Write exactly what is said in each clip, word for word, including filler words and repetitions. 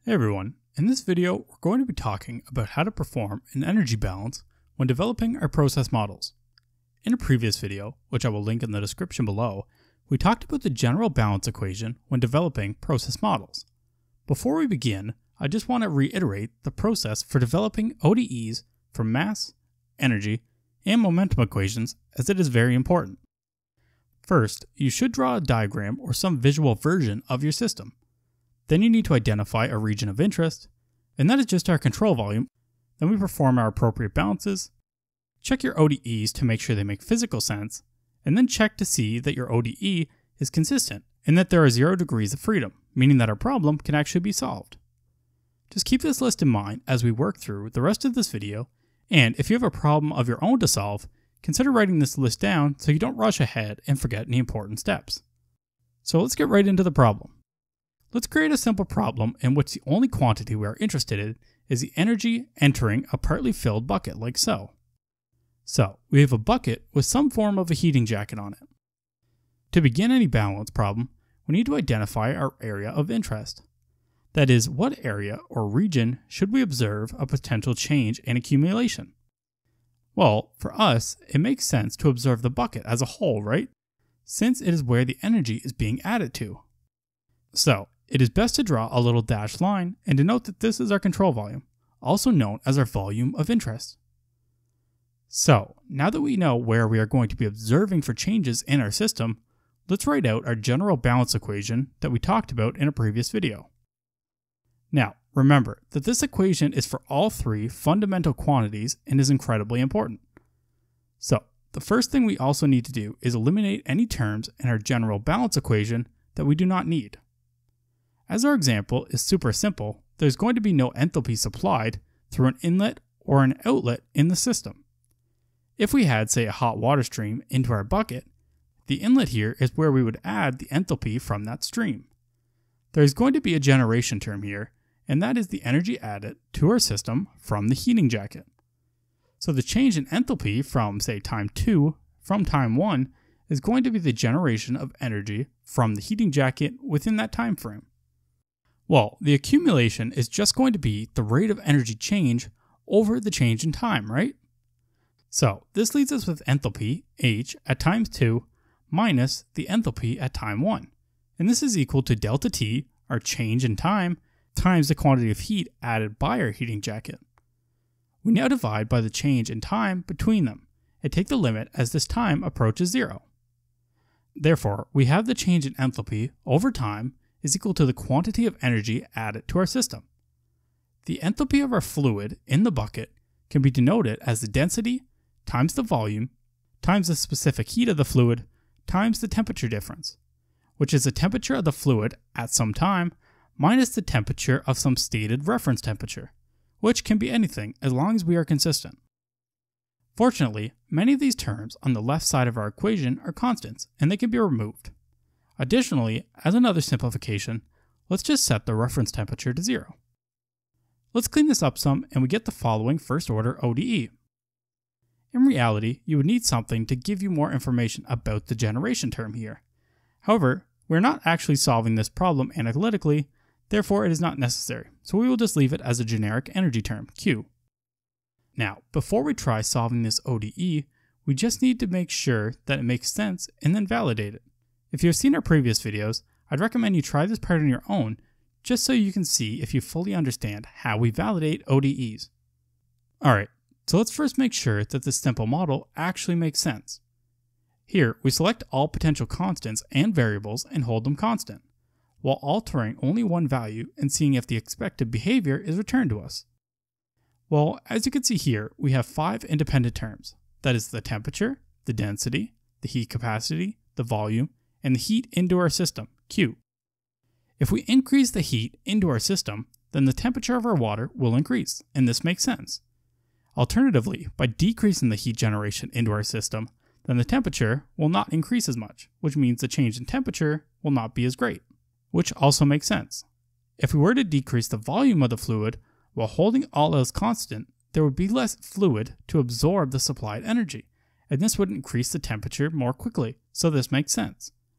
Hey everyone, in this video we're going to be talking about how to perform an energy balance when developing our process models. In a previous video, which I will link in the description below, we talked about the general balance equation when developing process models. Before we begin, I just want to reiterate the process for developing O D Es for mass, energy, and momentum equations, as it is very important. First, you should draw a diagram or some visual version of your system. Then you need to identify a region of interest, and that is just our control volume. Then we perform our appropriate balances, check your O D Es to make sure they make physical sense, and then check to see that your O D E is consistent and that there are zero degrees of freedom, meaning that our problem can actually be solved. Just keep this list in mind as we work through the rest of this video, and if you have a problem of your own to solve, consider writing this list down so you don't rush ahead and forget any important steps. So let's get right into the problem. Let's create a simple problem in which the only quantity we are interested in is the energy entering a partly filled bucket like so. So, we have a bucket with some form of a heating jacket on it. To begin any balance problem, we need to identify our area of interest. That is, what area or region should we observe a potential change in accumulation? Well, for us, it makes sense to observe the bucket as a whole, right? Since it is where the energy is being added to. So, it is best to draw a little dashed line and denote that this is our control volume, also known as our volume of interest. So, now that we know where we are going to be observing for changes in our system, let's write out our general balance equation that we talked about in a previous video. Now, remember that this equation is for all three fundamental quantities and is incredibly important. So, the first thing we also need to do is eliminate any terms in our general balance equation that we do not need. As our example is super simple, there's going to be no enthalpy supplied through an inlet or an outlet in the system. If we had, say, a hot water stream into our bucket, the inlet here is where we would add the enthalpy from that stream. There's going to be a generation term here, and that is the energy added to our system from the heating jacket. So the change in enthalpy from, say, time two from time one is going to be the generation of energy from the heating jacket within that time frame. Well, the accumulation is just going to be the rate of energy change over the change in time, right? So this leaves us with enthalpy, H, at times two minus the enthalpy at time one. And this is equal to delta T, our change in time, times the quantity of heat added by our heating jacket. We now divide by the change in time between them and take the limit as this time approaches zero. Therefore, we have the change in enthalpy over time is equal to the quantity of energy added to our system. The enthalpy of our fluid in the bucket can be denoted as the density times the volume times the specific heat of the fluid times the temperature difference, which is the temperature of the fluid at some time minus the temperature of some stated reference temperature, which can be anything as long as we are consistent. Fortunately, many of these terms on the left side of our equation are constants and they can be removed. Additionally, as another simplification, let's just set the reference temperature to zero. Let's clean this up some and we get the following first order O D E. In reality, you would need something to give you more information about the generation term here. However, we're not actually solving this problem analytically, therefore it is not necessary, so we will just leave it as a generic energy term, Q. Now, before we try solving this O D E, we just need to make sure that it makes sense and then validate it. If you have seen our previous videos, I'd recommend you try this part on your own, just so you can see if you fully understand how we validate O D Es. Alright, so let's first make sure that this simple model actually makes sense. Here, we select all potential constants and variables and hold them constant, while altering only one value and seeing if the expected behavior is returned to us. Well, as you can see here, we have five independent terms. That is the temperature, the density, the heat capacity, the volume, and the heat into our system, Q. If we increase the heat into our system, then the temperature of our water will increase, and this makes sense. Alternatively, by decreasing the heat generation into our system, then the temperature will not increase as much, which means the change in temperature will not be as great, which also makes sense. If we were to decrease the volume of the fluid while holding all else constant, there would be less fluid to absorb the supplied energy, and this would increase the temperature more quickly, so this makes sense.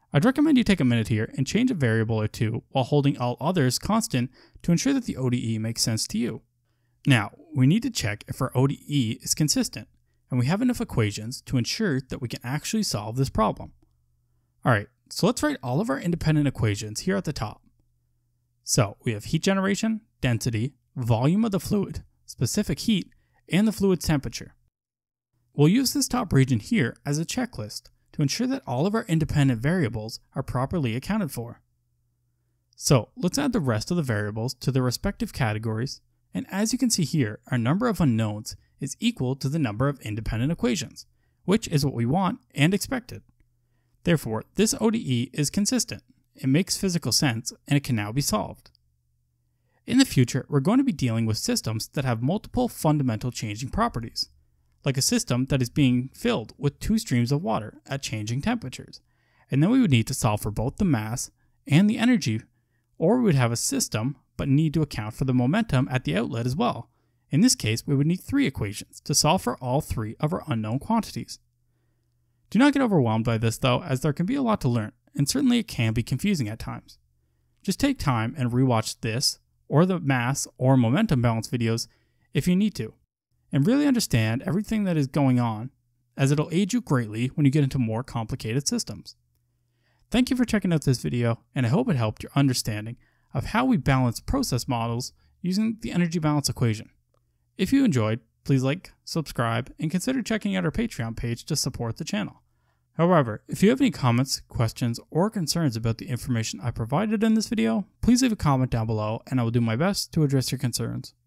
I'd recommend you take a minute here and change a variable or two while holding all others constant to ensure that the O D E makes sense to you. Now, we need to check if our O D E is consistent, and we have enough equations to ensure that we can actually solve this problem. Alright, so let's write all of our independent equations here at the top. So, we have heat generation, density, volume of the fluid, specific heat, and the fluid's temperature. We'll use this top region here as a checklist to ensure that all of our independent variables are properly accounted for. So, let's add the rest of the variables to their respective categories, and as you can see here, our number of unknowns is equal to the number of independent equations, which is what we want and expected. Therefore, this O D E is consistent, it makes physical sense, and it can now be solved. In the future, we're going to be dealing with systems that have multiple fundamental changing properties, like a system that is being filled with two streams of water at changing temperatures, and then we would need to solve for both the mass and the energy, or we would have a system but need to account for the momentum at the outlet as well. In this case, we would need three equations to solve for all three of our unknown quantities. Do not get overwhelmed by this though, as there can be a lot to learn, and certainly it can be confusing at times. Just take time and rewatch this, or the mass or momentum balance videos if you need to, and really understand everything that is going on, as it'll aid you greatly when you get into more complicated systems. Thank you for checking out this video, and I hope it helped your understanding of how we balance process models using the energy balance equation. If you enjoyed, please like, subscribe, and consider checking out our Patreon page to support the channel. However, if you have any comments, questions, or concerns about the information I provided in this video, please leave a comment down below and I will do my best to address your concerns.